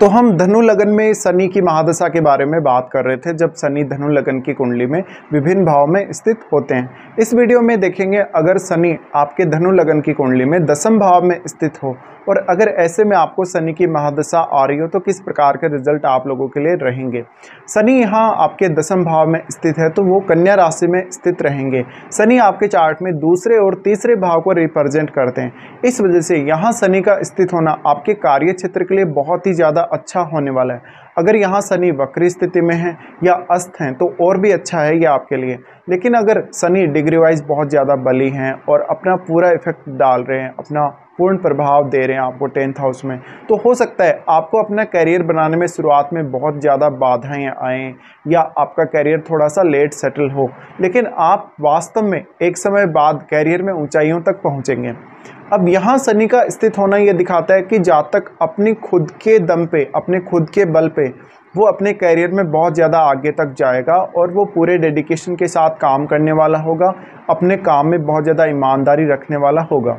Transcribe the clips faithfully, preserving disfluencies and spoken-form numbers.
तो हम धनु लगन में शनि की महादशा के बारे में बात कर रहे थे, जब शनि धनु लगन की कुंडली में विभिन्न भाव में स्थित होते हैं। इस वीडियो में देखेंगे अगर शनि आपके धनु लगन की कुंडली में दसम भाव में स्थित हो और अगर ऐसे में आपको शनि की महादशा आ रही हो तो किस प्रकार के रिजल्ट आप लोगों के लिए रहेंगे। शनि यहाँ आपके दसम भाव में स्थित है तो वो कन्या राशि में स्थित रहेंगे। शनि आपके चार्ट में दूसरे और तीसरे भाव को रिप्रेजेंट करते हैं। इस वजह से यहाँ शनि का स्थित होना आपके कार्य क्षेत्र के लिए बहुत ही ज़्यादा अच्छा होने वाला है। अगर यहाँ शनि वक्री स्थिति में है या अस्त हैं तो और भी अच्छा है ये आपके लिए। लेकिन अगर शनि डिग्री वाइज बहुत ज़्यादा बली हैं और अपना पूरा इफेक्ट डाल रहे हैं, अपना पूर्ण प्रभाव दे रहे हैं आपको टेंथ हाउस में, तो हो सकता है आपको अपना कैरियर बनाने में शुरुआत में बहुत ज़्यादा बाधाएं आएँ या आपका कैरियर थोड़ा सा लेट सेटल हो, लेकिन आप वास्तव में एक समय बाद कैरियर में ऊंचाइयों तक पहुंचेंगे। अब यहाँ शनि का स्थित होना ये दिखाता है कि जातक अपनी खुद के दम पे, अपने खुद के बल पे वो अपने कैरियर में बहुत ज़्यादा आगे तक जाएगा और वो पूरे डेडिकेशन के साथ काम करने वाला होगा, अपने काम में बहुत ज़्यादा ईमानदारी रखने वाला होगा।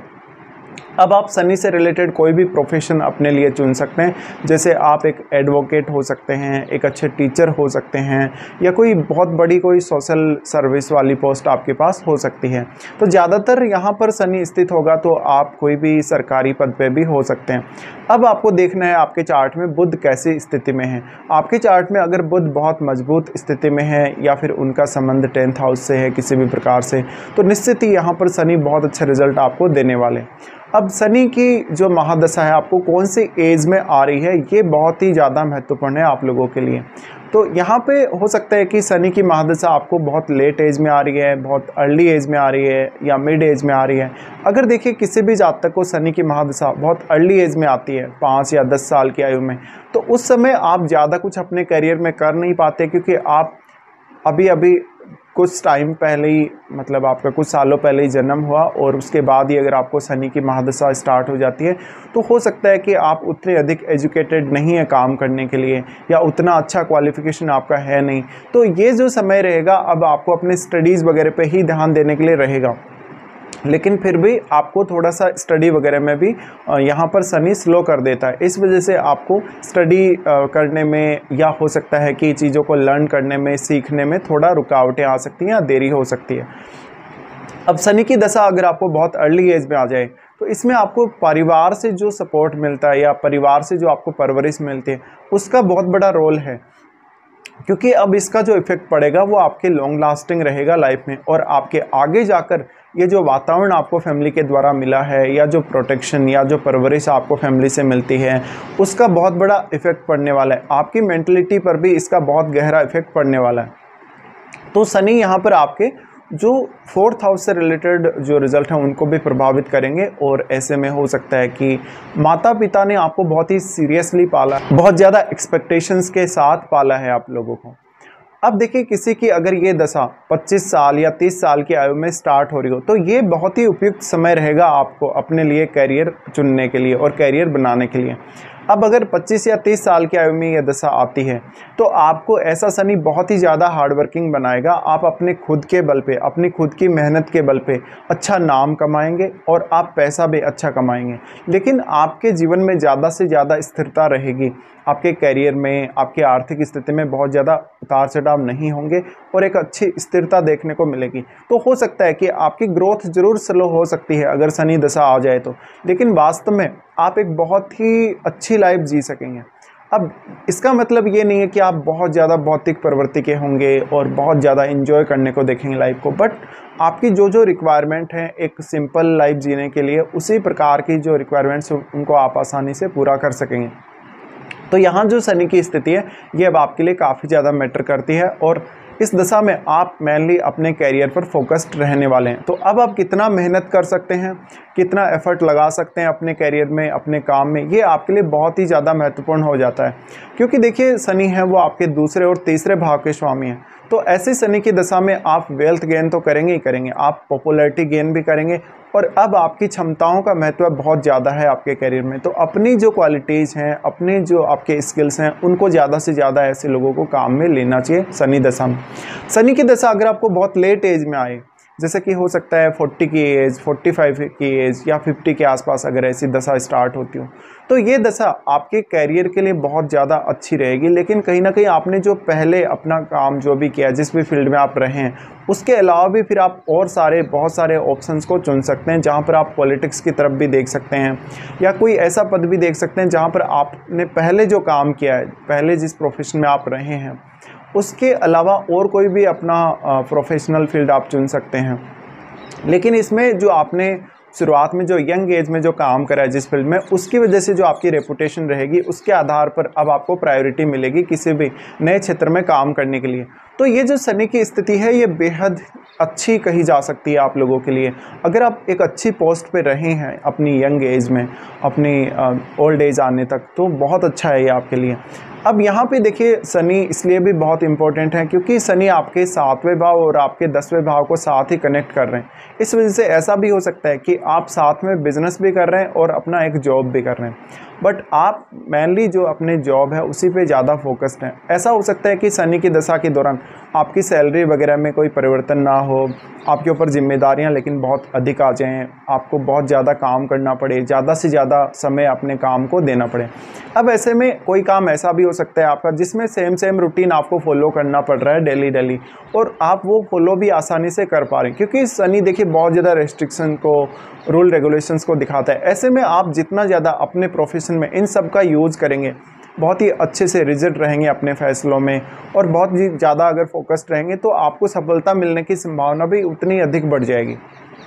अब आप शनि से रिलेटेड कोई भी प्रोफेशन अपने लिए चुन सकते हैं, जैसे आप एक एडवोकेट हो सकते हैं, एक अच्छे टीचर हो सकते हैं, या कोई बहुत बड़ी कोई सोशल सर्विस वाली पोस्ट आपके पास हो सकती है। तो ज़्यादातर यहाँ पर शनि स्थित होगा तो आप कोई भी सरकारी पद पे भी हो सकते हैं। अब आपको देखना है आपके चार्ट में बुध कैसी स्थिति में है। आपके चार्ट में अगर बुध बहुत मजबूत स्थिति में है या फिर उनका संबंध टेंथ हाउस से है किसी भी प्रकार से, तो निश्चित ही यहाँ पर शनि बहुत अच्छे रिजल्ट आपको देने वाले। अब शनि की जो महादशा है आपको कौन सी एज में आ रही है, ये बहुत ही ज़्यादा महत्वपूर्ण है आप लोगों के लिए। तो यहाँ पे हो सकता है कि शनि की महादशा आपको बहुत लेट एज में आ रही है, बहुत अर्ली एज में आ रही है या मिड एज में आ रही है। अगर देखिए किसी भी जातक को शनि की महादशा बहुत अर्ली एज में आती है, पाँच या दस साल की आयु में, तो उस समय आप ज़्यादा कुछ अपने करियर में कर नहीं पाते, क्योंकि आप अभी अभी कुछ टाइम पहले ही, मतलब आपका कुछ सालों पहले ही जन्म हुआ और उसके बाद ही अगर आपको शनि की महादशा स्टार्ट हो जाती है तो हो सकता है कि आप उतने अधिक एजुकेटेड नहीं है काम करने के लिए, या उतना अच्छा क्वालिफिकेशन आपका है नहीं। तो ये जो समय रहेगा अब आपको अपने स्टडीज़ वगैरह पे ही ध्यान देने के लिए रहेगा, लेकिन फिर भी आपको थोड़ा सा स्टडी वगैरह में भी यहाँ पर शनि स्लो कर देता है। इस वजह से आपको स्टडी करने में या हो सकता है कि चीज़ों को लर्न करने में, सीखने में थोड़ा रुकावटें आ सकती हैं या देरी हो सकती है। अब शनि की दशा अगर आपको बहुत अर्ली एज में आ जाए तो इसमें आपको परिवार से जो सपोर्ट मिलता है या परिवार से जो आपको परवरिश मिलती है उसका बहुत बड़ा रोल है, क्योंकि अब इसका जो इफेक्ट पड़ेगा वो आपके लॉन्ग लास्टिंग रहेगा लाइफ में, और आपके आगे जाकर ये जो वातावरण आपको फैमिली के द्वारा मिला है या जो प्रोटेक्शन या जो परवरिश आपको फैमिली से मिलती है उसका बहुत बड़ा इफेक्ट पड़ने वाला है। आपकी मेंटलिटी पर भी इसका बहुत गहरा इफेक्ट पड़ने वाला है। तो शनि यहाँ पर आपके जो फोर्थ हाउस से रिलेटेड जो रिज़ल्ट हैं उनको भी प्रभावित करेंगे, और ऐसे में हो सकता है कि माता पिता ने आपको बहुत ही सीरियसली पाला, बहुत ज़्यादा एक्सपेक्टेशंस के साथ पाला है आप लोगों को। अब देखिए किसी की अगर ये दशा पच्चीस साल या तीस साल की आयु में स्टार्ट हो रही हो तो ये बहुत ही उपयुक्त समय रहेगा आपको अपने लिए कैरियर चुनने के लिए और कैरियर बनाने के लिए। अब अगर पच्चीस या तीस साल की आयु में यह दशा आती है तो आपको ऐसा शनि बहुत ही ज़्यादा हार्डवर्किंग बनाएगा। आप अपने खुद के बल पे, अपनी खुद की मेहनत के बल पे अच्छा नाम कमाएंगे और आप पैसा भी अच्छा कमाएंगे, लेकिन आपके जीवन में ज़्यादा से ज़्यादा स्थिरता रहेगी। आपके कैरियर में, आपकी आर्थिक स्थिति में बहुत ज़्यादा उतार चढ़ाव नहीं होंगे और एक अच्छी स्थिरता देखने को मिलेगी। तो हो सकता है कि आपकी ग्रोथ ज़रूर स्लो हो सकती है अगर शनि दशा आ जाए तो, लेकिन वास्तव में आप एक बहुत ही अच्छी लाइफ जी सकेंगे। अब इसका मतलब ये नहीं है कि आप बहुत ज़्यादा भौतिक प्रवृत्ति के होंगे और बहुत ज़्यादा एंजॉय करने को देखेंगे लाइफ को, बट आपकी जो जो रिक्वायरमेंट है एक सिंपल लाइफ जीने के लिए, उसी प्रकार की जो रिक्वायरमेंट्स उनको आप आसानी से पूरा कर सकेंगे। तो यहाँ जो शनि की स्थिति है ये अब आपके लिए काफ़ी ज़्यादा मैटर करती है, और इस दशा में आप मेनली अपने कैरियर पर फोकस्ड रहने वाले हैं। तो अब आप कितना मेहनत कर सकते हैं, कितना एफर्ट लगा सकते हैं अपने कैरियर में, अपने काम में, ये आपके लिए बहुत ही ज़्यादा महत्वपूर्ण हो जाता है। क्योंकि देखिए शनि है वो आपके दूसरे और तीसरे भाव के स्वामी हैं, तो ऐसे शनि की दशा में आप वेल्थ गेन तो करेंगे ही करेंगे, आप पॉपुलैरिटी गेन भी करेंगे, और अब आपकी क्षमताओं का महत्व बहुत ज़्यादा है आपके करियर में। तो अपनी जो क्वालिटीज़ हैं, अपने जो आपके स्किल्स हैं, उनको ज़्यादा से ज़्यादा ऐसे लोगों को काम में लेना चाहिए शनि दशा में। शनि की दशा अगर आपको बहुत लेट एज में आए जैसे कि हो सकता है फोर्टी की एज, फोर्टी फाइव की एज या फिफ्टी के आसपास अगर ऐसी दशा स्टार्ट होती हो, तो ये दशा आपके कैरियर के लिए बहुत ज़्यादा अच्छी रहेगी। लेकिन कहीं ना कहीं आपने जो पहले अपना काम जो भी किया, जिस भी फील्ड में आप रहे हैं, उसके अलावा भी फिर आप और सारे बहुत सारे ऑप्शंस को चुन सकते हैं, जहाँ पर आप पॉलिटिक्स की तरफ भी देख सकते हैं या कोई ऐसा पद भी देख सकते हैं जहाँ पर आपने पहले जो काम किया है, पहले जिस प्रोफेशन में आप रहे हैं, उसके अलावा और कोई भी अपना प्रोफेशनल फील्ड आप चुन सकते हैं। लेकिन इसमें जो आपने शुरुआत में जो यंग एज में जो काम करा है जिस फील्ड में, उसकी वजह से जो आपकी रेपुटेशन रहेगी, उसके आधार पर अब आपको प्रायोरिटी मिलेगी किसी भी नए क्षेत्र में काम करने के लिए। तो ये जो शनि की स्थिति है, ये बेहद अच्छी कही जा सकती है आप लोगों के लिए। अगर आप एक अच्छी पोस्ट पे रहे हैं अपनी यंग एज में, अपनी ओल्ड एज आने तक, तो बहुत अच्छा है ये आपके लिए। अब यहाँ पे देखिए, शनि इसलिए भी बहुत इंपॉर्टेंट है क्योंकि शनि आपके सातवें भाव और आपके दसवें भाव को साथ ही कनेक्ट कर रहे हैं। इस वजह से ऐसा भी हो सकता है कि आप साथ में बिजनेस भी कर रहे हैं और अपना एक जॉब भी कर रहे हैं, बट आप मेनली जो अपने जॉब है उसी पे ज़्यादा फोकस्ड हैं। ऐसा हो सकता है कि शनि की दशा के दौरान आपकी सैलरी वगैरह में कोई परिवर्तन ना हो, आपके ऊपर जिम्मेदारियां लेकिन बहुत अधिक आ जाएं, आपको बहुत ज़्यादा काम करना पड़े, ज़्यादा से ज़्यादा समय अपने काम को देना पड़े। अब ऐसे में कोई काम ऐसा भी हो सकता है आपका जिसमें सेम सेम रूटीन आपको फॉलो करना पड़ रहा है डेली डेली, और आप वो फॉलो भी आसानी से कर पा रहे हैं, क्योंकि शनि देखिए बहुत ज़्यादा रेस्ट्रिक्शन को, रूल रेगुलेशंस को दिखाता है। ऐसे में आप जितना ज़्यादा अपने प्रोफेशन में इन सब का यूज़ करेंगे, बहुत ही अच्छे से रिजिड रहेंगे अपने फैसलों में और बहुत ही ज़्यादा अगर फोकस्ड रहेंगे, तो आपको सफलता मिलने की संभावना भी उतनी अधिक बढ़ जाएगी।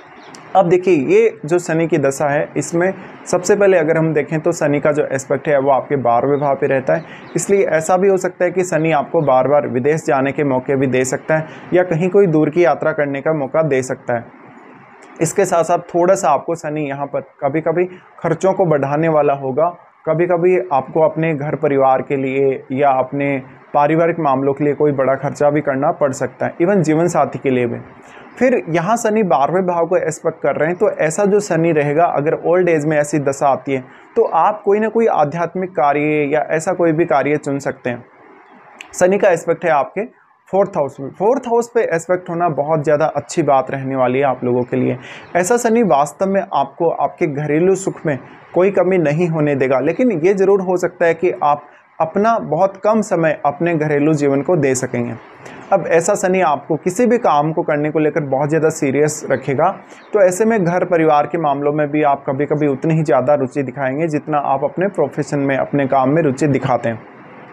अब देखिए, ये जो शनि की दशा है, इसमें सबसे पहले अगर हम देखें तो शनि का जो एस्पेक्ट है वो आपके बारहवें भाव पे रहता है। इसलिए ऐसा भी हो सकता है कि शनि आपको बार बार विदेश जाने के मौके भी दे सकता है या कहीं कोई दूर की यात्रा करने का मौका दे सकता है। इसके साथ साथ थोड़ा सा आपको शनि यहाँ पर कभी कभी खर्चों को बढ़ाने वाला होगा। कभी कभी आपको अपने घर परिवार के लिए या अपने पारिवारिक मामलों के लिए कोई बड़ा खर्चा भी करना पड़ सकता है, इवन जीवन साथी के लिए भी। फिर यहाँ शनि बारहवें भाव को एस्पेक्ट कर रहे हैं, तो ऐसा जो शनि रहेगा, अगर ओल्ड एज में ऐसी दशा आती है तो आप कोई ना कोई आध्यात्मिक कार्य या ऐसा कोई भी कार्य चुन सकते हैं। शनि का एस्पेक्ट है आपके फोर्थ हाउस में। फोर्थ हाउस पे एस्पेक्ट होना बहुत ज़्यादा अच्छी बात रहने वाली है आप लोगों के लिए। ऐसा शनि वास्तव में आपको आपके घरेलू सुख में कोई कमी नहीं होने देगा, लेकिन ये ज़रूर हो सकता है कि आप अपना बहुत कम समय अपने घरेलू जीवन को दे सकेंगे। अब ऐसा शनि आपको किसी भी काम को करने को लेकर बहुत ज़्यादा सीरियस रखेगा, तो ऐसे में घर परिवार के मामलों में भी आप कभी कभी उतनी ही ज़्यादा रुचि दिखाएंगे जितना आप अपने प्रोफेशन में, अपने काम में रुचि दिखाते हैं।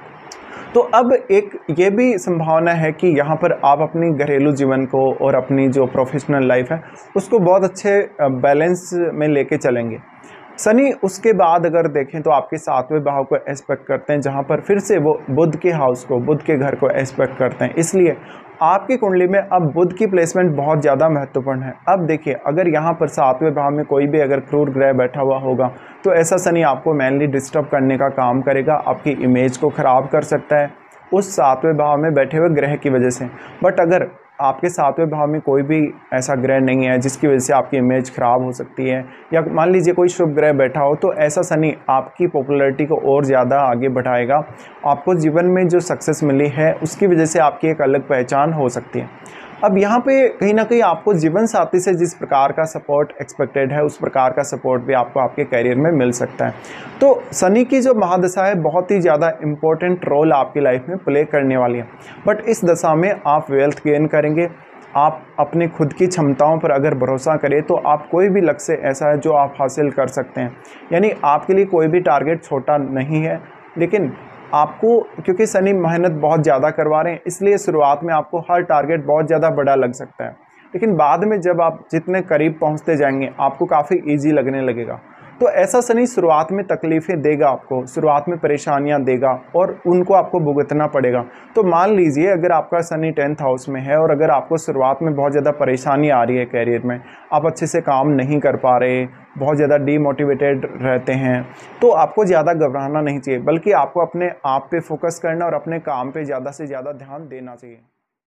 तो अब एक ये भी संभावना है कि यहाँ पर आप अपनी घरेलू जीवन को और अपनी जो प्रोफेशनल लाइफ है उसको बहुत अच्छे बैलेंस में लेके चलेंगे। शनि उसके बाद अगर देखें तो आपके सातवें भाव को एस्पेक्ट करते हैं, जहाँ पर फिर से वो बुध के हाउस को, बुध के घर को एस्पेक्ट करते हैं। इसलिए आपकी कुंडली में अब बुध की प्लेसमेंट बहुत ज़्यादा महत्वपूर्ण है। अब देखिए, अगर यहाँ पर सातवें भाव में कोई भी अगर क्रूर ग्रह बैठा हुआ होगा तो ऐसा शनि आपको मेनली डिस्टर्ब करने का काम करेगा, आपकी इमेज को ख़राब कर सकता है उस सातवें भाव में बैठे हुए ग्रह की वजह से। बट अगर आपके सातवें भाव में कोई भी ऐसा ग्रह नहीं है जिसकी वजह से आपकी इमेज ख़राब हो सकती है, या मान लीजिए कोई शुभ ग्रह बैठा हो, तो ऐसा शनि आपकी पॉपुलैरिटी को और ज़्यादा आगे बढ़ाएगा। आपको जीवन में जो सक्सेस मिली है उसकी वजह से आपकी एक अलग पहचान हो सकती है। अब यहाँ पे कहीं ना कहीं आपको जीवन साथी से जिस प्रकार का सपोर्ट एक्सपेक्टेड है उस प्रकार का सपोर्ट भी आपको आपके करियर में मिल सकता है। तो शनि की जो महादशा है बहुत ही ज़्यादा इम्पोर्टेंट रोल आपकी लाइफ में प्ले करने वाली है। बट इस दशा में आप वेल्थ गेन करेंगे। आप अपनी खुद की क्षमताओं पर अगर भरोसा करें तो आप कोई भी लक्ष्य ऐसा है जो आप हासिल कर सकते हैं। यानी आपके लिए कोई भी टारगेट छोटा नहीं है, लेकिन आपको क्योंकि शनि मेहनत बहुत ज़्यादा करवा रहे हैं, इसलिए शुरुआत में आपको हर टारगेट बहुत ज़्यादा बड़ा लग सकता है, लेकिन बाद में जब आप जितने करीब पहुंचते जाएंगे आपको काफ़ी इजी लगने लगेगा। तो ऐसा शनि शुरुआत में तकलीफ़ें देगा, आपको शुरुआत में परेशानियां देगा और उनको आपको भुगतना पड़ेगा। तो मान लीजिए अगर आपका शनि टेंथ हाउस में है और अगर आपको शुरुआत में बहुत ज़्यादा परेशानी आ रही है करियर में, आप अच्छे से काम नहीं कर पा रहे, बहुत ज़्यादा डीमोटिवेटेड रहते हैं, तो आपको ज़्यादा घबराना नहीं चाहिए, बल्कि आपको अपने आप पे फोकस करना और अपने काम पे ज़्यादा से ज़्यादा ध्यान देना चाहिए।